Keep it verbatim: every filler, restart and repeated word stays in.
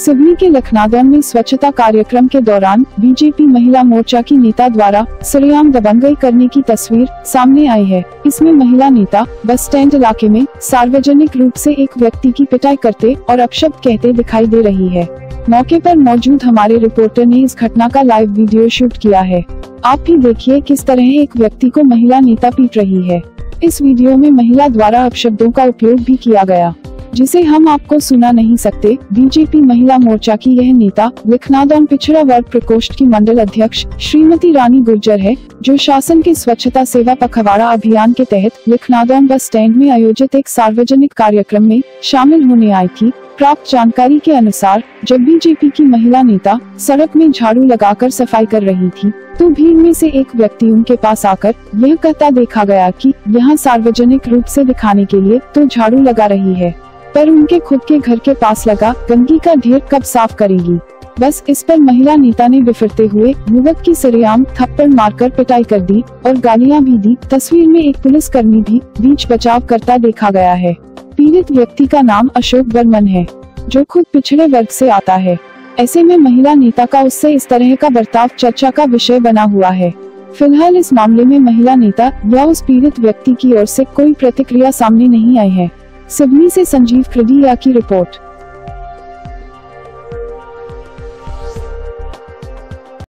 सिवनी के लखनादौन में स्वच्छता कार्यक्रम के दौरान बीजेपी महिला मोर्चा की नेता द्वारा सरेआम दबंगई करने की तस्वीर सामने आई है। इसमें महिला नेता बस स्टैंड इलाके में सार्वजनिक रूप से एक व्यक्ति की पिटाई करते और अपशब्द कहते दिखाई दे रही है। मौके पर मौजूद हमारे रिपोर्टर ने इस घटना का लाइव वीडियो शूट किया है। आप भी देखिए किस तरह एक व्यक्ति को महिला नेता पीट रही है। इस वीडियो में महिला द्वारा अपशब्दों का उपयोग भी किया गया, जिसे हम आपको सुना नहीं सकते। बीजेपी महिला मोर्चा की यह नेता लखनादौन पिछड़ा वर्ग प्रकोष्ठ की मंडल अध्यक्ष श्रीमती रानी गुर्जर है, जो शासन के स्वच्छता सेवा पखवाड़ा अभियान के तहत लखनादौन बस स्टैंड में आयोजित एक सार्वजनिक कार्यक्रम में शामिल होने आई थी। प्राप्त जानकारी के अनुसार जब बीजेपी की महिला नेता सड़क में झाड़ू लगाकर सफाई कर रही थी, तो भीड़ में से एक व्यक्ति उनके पास आकर यह कहता देखा गया कि यहाँ सार्वजनिक रूप से दिखाने के लिए तो झाड़ू लगा रही है, पर उनके खुद के घर के पास लगा गंदगी का ढेर कब साफ करेगी। बस इस पर महिला नेता ने बिफरते हुए युवक की सरेआम थप्पड़ मारकर पिटाई कर दी और गालियां भी दी। तस्वीर में एक पुलिसकर्मी भी बीच बचाव करता देखा गया है। पीड़ित व्यक्ति का नाम अशोक बर्मन है, जो खुद पिछड़े वर्ग से आता है। ऐसे में महिला नेता का उससे इस तरह का बर्ताव चर्चा का विषय बना हुआ है। फिलहाल इस मामले में महिला नेता या उस पीड़ित व्यक्ति की ओर से कोई प्रतिक्रिया सामने नहीं आई है। सिवनी से संजीव खड़िया की रिपोर्ट।